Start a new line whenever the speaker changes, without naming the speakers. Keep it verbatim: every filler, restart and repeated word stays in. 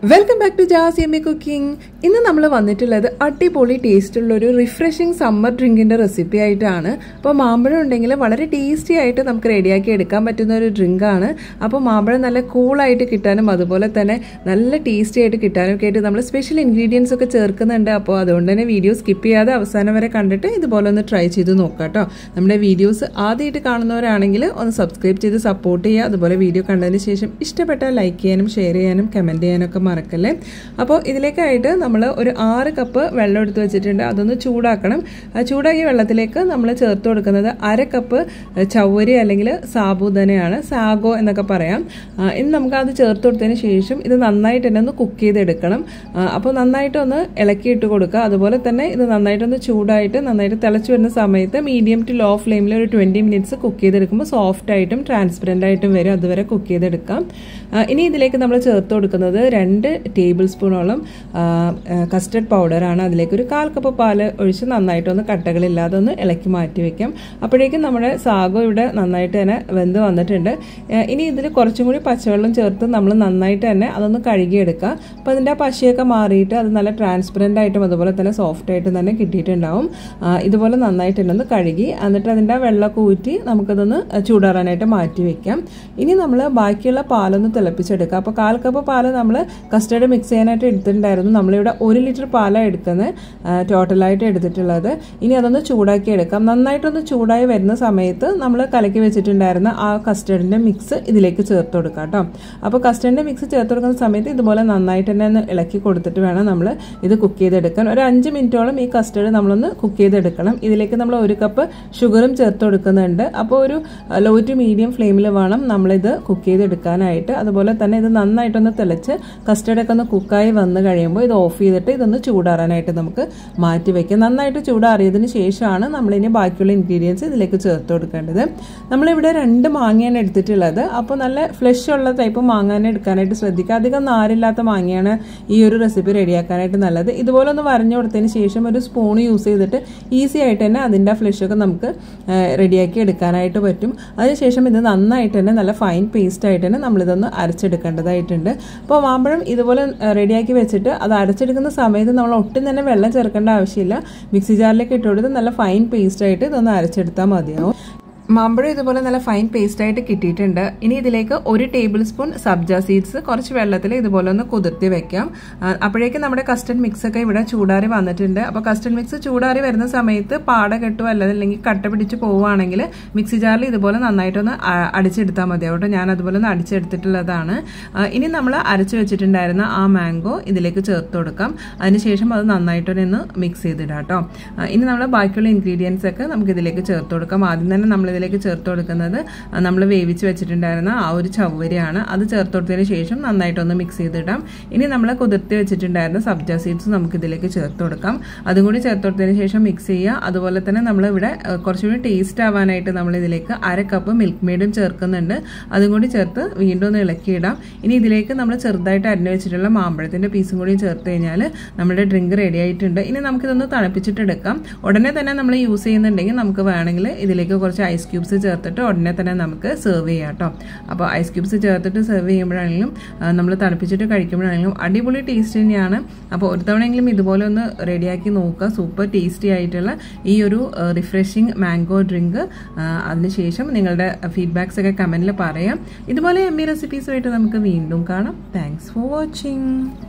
Welcome back to Jaz yummy cooking. ഇന്ന് നമ്മൾ വന്നിട്ടുള്ളത് അടിപൊളി ടേസ്റ്റുള്ള ഒരു റിഫ്രഷിങ് സമ്മർ ഡ്രിങ്കിൻ്റെ റെസിപ്പി ആയിട്ടാണ്. അപ്പോൾ മാമ്പഴം ഉണ്ടെങ്കിൽ വളരെ ടേസ്റ്റി ആയിട്ട് നമുക്ക് റെഡിയാക്കി എടുക്കാൻ പറ്റുന്ന ഒരു ഡ്രിങ്കാണ്. അപ്പോൾ മാമ്പഴം നല്ല കൂളായിട്ട് കിട്ടാനും അതുപോലെ തന്നെ നല്ല ടേസ്റ്റി ആയിട്ട് കിട്ടാനും ഒക്കെ ആയിട്ട് നമ്മൾ സ്പെഷ്യൽ ഇൻഗ്രീഡിയൻസ് ഒക്കെ ചേർക്കുന്നുണ്ട്. അപ്പോൾ അതുകൊണ്ട് തന്നെ വീഡിയോ സ്കിപ്പ് ചെയ്യാതെ അവസാനം വരെ കണ്ടിട്ട് ഇതുപോലെ ഒന്ന് ട്രൈ ചെയ്ത് നോക്കാം കേട്ടോ. നമ്മുടെ വീഡിയോസ് ആദ്യമായിട്ട് കാണുന്നവരാണെങ്കിൽ ഒന്ന് സബ്സ്ക്രൈബ് ചെയ്ത് സപ്പോർട്ട് ചെയ്യുക. അതുപോലെ വീഡിയോ കണ്ടതിന് ശേഷം ഇഷ്ടപ്പെട്ടാൽ ലൈക്ക് ചെയ്യാനും ഷെയർ ചെയ്യാനും കമൻറ്റ് ചെയ്യാനൊക്കെ മറക്കല്ലേ. അപ്പോൾ ഇതിലേക്കായിട്ട് നമ്മൾ ഒരു ആറ് കപ്പ് വെള്ളം എടുത്ത് വെച്ചിട്ടുണ്ട്. അതൊന്ന് ചൂടാക്കണം. ചൂടാക്കിയ വെള്ളത്തിലേക്ക് നമ്മൾ ചേർത്ത് കൊടുക്കുന്നത് അര കപ്പ് ചവ്വരി അല്ലെങ്കിൽ സാബുദാനയാണ്, സാഗോ എന്നൊക്കെ പറയാം. ഇനി നമുക്ക് അത് ചേർത്ത് കൊടുത്തതിന് ശേഷം ഇത് നന്നായിട്ട് തന്നെ ഒന്ന് കുക്ക് ചെയ്തെടുക്കണം. അപ്പോൾ നന്നായിട്ടൊന്ന് ഇളക്കിയിട്ട് കൊടുക്കുക. അതുപോലെ തന്നെ ഇത് നന്നായിട്ടൊന്ന് ചൂടായിട്ട് നന്നായിട്ട് തിളച്ച് വരുന്ന സമയത്ത് മീഡിയം ടു ലോ ഫ്ലെയിമിൽ ഒരു ട്വൻറ്റി മിനിറ്റ്സ് കുക്ക് ചെയ്തെടുക്കുമ്പോൾ സോഫ്റ്റ് ആയിട്ടും ട്രാൻസ്പെറൻ്റ് ആയിട്ടും വരും. അതുവരെ കുക്ക് ചെയ്തെടുക്കാം. ഇനി ഇതിലേക്ക് നമ്മൾ ചേർത്ത് കൊടുക്കുന്നത് രണ്ട് ടേബിൾ സ്പൂണോളം കസ്റ്റർഡ് പൗഡറാണ്. അതിലേക്ക് ഒരു കാൽ കപ്പ് പാൽ ഒഴിച്ച് നന്നായിട്ടൊന്ന് കട്ടകളില്ലാതെ ഒന്ന് ഇളക്കി മാറ്റി വെക്കാം. അപ്പോഴേക്കും നമ്മുടെ സാഗോ ഇവിടെ നന്നായിട്ട് തന്നെ വെന്ത് വന്നിട്ടുണ്ട്. ഇനി ഇതിൽ കുറച്ചും കൂടി പച്ചവെള്ളം ചേർത്ത് നമ്മൾ നന്നായിട്ട് തന്നെ അതൊന്ന് കഴുകിയെടുക്കുക. അപ്പോൾ അതിൻ്റെ ആ പശയൊക്കെ മാറിയിട്ട് അത് നല്ല ട്രാൻസ്പെറൻ്റ് ആയിട്ടും അതുപോലെ തന്നെ സോഫ്റ്റ് ആയിട്ടും തന്നെ കിട്ടിയിട്ടുണ്ടാവും. ഇതുപോലെ നന്നായിട്ട് തന്നെ ഒന്ന് കഴുകി എന്നിട്ട് അതിൻ്റെ ആ വെള്ളമൊക്കെ ഊറ്റി നമുക്കതൊന്ന് ചൂടാറാനായിട്ട് മാറ്റി വെക്കാം. ഇനി നമ്മൾ ബാക്കിയുള്ള പാലൊന്ന് തിളപ്പിച്ചെടുക്കുക. അപ്പോൾ കാൽ കപ്പ് പാല് നമ്മൾ കസ്റ്റർഡ് മിക്സ് ചെയ്യാനായിട്ട് എടുത്തിട്ടുണ്ടായിരുന്നു. നമ്മളിവിടെ ഒരു ലിറ്റർ പാലാണ് എടുക്കുന്നത് ടോട്ടലായിട്ട് എടുത്തിട്ടുള്ളത്. ഇനി അതൊന്ന് ചൂടാക്കി എടുക്കാം. നന്നായിട്ടൊന്ന് ചൂടായി വരുന്ന സമയത്ത് നമ്മൾ കലക്കി വെച്ചിട്ടുണ്ടായിരുന്ന ആ കസ്റ്റർഡിൻ്റെ മിക്സ് ഇതിലേക്ക് ചേർത്ത് കൊടുക്കാം കേട്ടോ. അപ്പോൾ കസ്റ്റർഡിൻ്റെ മിക്സ് ചേർത്ത് കൊടുക്കുന്ന സമയത്ത് ഇതുപോലെ നന്നായിട്ട് തന്നെ ഒന്ന് ഇളക്കി കൊടുത്തിട്ട് വേണം നമ്മൾ ഇത് കുക്ക് ചെയ്തെടുക്കാൻ. ഒരു അഞ്ച് മിനിറ്റോളം ഈ കസ്റ്റർഡ് നമ്മളൊന്ന് കുക്ക് ചെയ്തെടുക്കണം. ഇതിലേക്ക് നമ്മൾ ഒരു കപ്പ് ഷുഗറും ചേർത്ത് കൊടുക്കുന്നുണ്ട്. അപ്പോൾ ഒരു ലോ ടു മീഡിയം ഫ്ലെയിമിൽ വേണം നമ്മളിത് കുക്ക് ചെയ്തെടുക്കാനായിട്ട്. അതുപോലെ തന്നെ ഇത് നന്നായിട്ടൊന്ന് തിളച്ച് കസ്റ്റർഡൊക്കെ ഒന്ന് കുക്കായി വന്ന് കഴിയുമ്പോൾ ഇത് ഓഫ് ചെയ്തിട്ട് ഇതൊന്ന് ചൂടാറാനായിട്ട് നമുക്ക് മാറ്റി വയ്ക്കാം. നന്നായിട്ട് ചൂടാറിയതിന് ശേഷമാണ് നമ്മളിനി ബാക്കിയുള്ള ഇൻഗ്രീഡിയൻസ് ഇതിലേക്ക് ചേർത്ത് കൊടുക്കേണ്ടത്. നമ്മളിവിടെ രണ്ട് മാങ്ങയാണ് എടുത്തിട്ടുള്ളത്. അപ്പോൾ നല്ല ഫ്ലഷ് ഉള്ള ടൈപ്പ് മാങ്ങാനെ എടുക്കാനായിട്ട് ശ്രദ്ധിക്കുക. അധികം നാരില്ലാത്ത മാങ്ങയാണ് ഈ ഒരു റെസിപ്പി റെഡിയാക്കാനായിട്ട് നല്ലത്. ഇതുപോലെ ഒന്ന് വരഞ്ഞു കൊടുത്തതിന് ശേഷം ഒരു സ്പൂൺ യൂസ് ചെയ്തിട്ട് ഈസി ആയിട്ട് തന്നെ അതിൻ്റെ ഫ്ലഷൊക്കെ നമുക്ക് റെഡിയാക്കി എടുക്കാനായിട്ട് പറ്റും. അതിനുശേഷം ഇത് നന്നായിട്ട് തന്നെ നല്ല ഫൈൻ പേസ്റ്റ് ആയിട്ട് തന്നെ നമ്മളിതൊന്ന് അരച്ചെടുക്കേണ്ടതായിട്ടുണ്ട്. അപ്പോൾ മാമ്പഴം ഇതുപോലെ റെഡിയാക്കി വെച്ചിട്ട് അത് അരച്ചെടുക്കുന്ന സമയത്ത് നമ്മൾ ഒട്ടും തന്നെ വെള്ളം ചേർക്കേണ്ട ആവശ്യമില്ല. മിക്സി ജാറിലേക്ക് ഇട്ട് കൊടുത്ത് നല്ല ഫൈൻ പേസ്റ്റ് ആയിട്ട് ഇതൊന്ന് അരച്ചെടുത്താൽ മതിയാവും. മാമ്പഴം ഇതുപോലെ നല്ല ഫൈൻ പേസ്റ്റ് ആയിട്ട് കിട്ടിയിട്ടുണ്ട്. ഇനി ഇതിലേക്ക് ഒരു ടേബിൾ സ്പൂൺ സബ്ജ സീഡ്സ് കുറച്ച് വെള്ളത്തിൽ ഇതുപോലെ ഒന്ന് കുതിർത്തി വെക്കാം. അപ്പോഴേക്കും നമ്മുടെ കസ്റ്റർഡ് മിക്സ് ഒക്കെ ഇവിടെ ചൂടാറി വന്നിട്ടുണ്ട്. അപ്പോൾ കസ്റ്റർഡ് മിക്സ് ചൂടാറി വരുന്ന സമയത്ത് പാട കെട്ടുമോ അല്ലെങ്കിൽ കട്ട പിടിച്ച് പോവുകയാണെങ്കിൽ മിക്സി ജാറിൽ ഇതുപോലെ നന്നായിട്ടൊന്ന് അടിച്ചെടുത്താൽ മതി കേട്ടോ. ഞാൻ അതുപോലെ ഒന്ന് അടിച്ചെടുത്തിട്ടുള്ളതാണ്. ഇനി നമ്മൾ അരച്ച് വെച്ചിട്ടുണ്ടായിരുന്ന ആ മാംഗോ ഇതിലേക്ക് ചേർത്ത് കൊടുക്കാം. അതിനുശേഷം അത് നന്നായിട്ടൊന്ന് മിക്സ് ചെയ്തിടാം കേട്ടോ. ഇനി നമ്മൾ ബാക്കിയുള്ള ഇൻഗ്രീഡിയൻസ് ഒക്കെ നമുക്ക് ഇതിലേക്ക് ചേർത്ത് കൊടുക്കാം. ആദ്യം തന്നെ നമ്മൾ ഇതിലേക്ക് ചേർത്ത് കൊടുക്കുന്നത് നമ്മൾ വേവിച്ച് വെച്ചിട്ടുണ്ടായിരുന്ന ആ ഒരു ചവ്വരിയാണ്. അത് ചേർത്ത് കൊടുത്തതിന് ശേഷം നന്നായിട്ടൊന്ന് മിക്സ് ചെയ്തിടാം. ഇനി നമ്മൾ കുതിർത്തി വെച്ചിട്ടുണ്ടായിരുന്ന സബ്ജ സീഡ്സ് നമുക്ക് ഇതിലേക്ക് ചേർത്ത് കൊടുക്കാം. അതും കൂടി ചേർത്ത് കൊടുത്തതിന് ശേഷം മിക്സ് ചെയ്യുക. അതുപോലെ തന്നെ നമ്മളിവിടെ കുറച്ചുകൂടി ടേസ്റ്റ് ആവാനായിട്ട് നമ്മൾ ഇതിലേക്ക് അര കപ്പ് മിൽക്ക് മെയ്ഡും ചേർക്കുന്നുണ്ട്. അതും കൂടി ചേർത്ത് വീണ്ടും ഒന്ന് ഇളക്കിയിടാം. ഇനി ഇതിലേക്ക് നമ്മൾ ചെറുതായിട്ട് അരിഞ്ഞു വെച്ചിട്ടുള്ള മാമ്പഴത്തിൻ്റെ പീസും കൂടി ചേർത്ത് കഴിഞ്ഞാൽ നമ്മുടെ ഡ്രിങ്ക് റെഡി ആയിട്ടുണ്ട്. ഇനി നമുക്കിതൊന്ന് തണുപ്പിച്ചിട്ടെടുക്കാം. ഉടനെ തന്നെ നമ്മൾ യൂസ് ചെയ്യുന്നുണ്ടെങ്കിൽ നമുക്ക് വേണമെങ്കിൽ ഇതിലേക്ക് കുറച്ച് ഐസ് ക്യൂബ്സ് ചേർത്തിട്ട് ഉടനെ തന്നെ നമുക്ക് സെർവ് ചെയ്യാം കേട്ടോ. അപ്പോൾ ഐസ് ക്യൂബ്സ് ചേർത്തിട്ട് സെർവ് ചെയ്യുമ്പോഴാണെങ്കിലും നമ്മൾ തണുപ്പിച്ചിട്ട് കഴിക്കുമ്പോഴാണെങ്കിലും അടിപൊളി ടേസ്റ്റ് തന്നെയാണ്. അപ്പോൾ ഒരു തവണയെങ്കിലും ഇതുപോലെ ഒന്ന് റെഡിയാക്കി നോക്കുക. സൂപ്പർ ടേസ്റ്റി ആയിട്ടുള്ള ഈ ഒരു റിഫ്രഷിങ് മാംഗോ ഡ്രിങ്ക്. അതിനുശേഷം നിങ്ങളുടെ ഫീഡ്ബാക്സ് ഒക്കെ കമൻറ്റിൽ പറയാം. ഇതുപോലെ എമ്മി റെസിപ്പീസുമായിട്ട് നമുക്ക് വീണ്ടും കാണാം. Thanks for watching.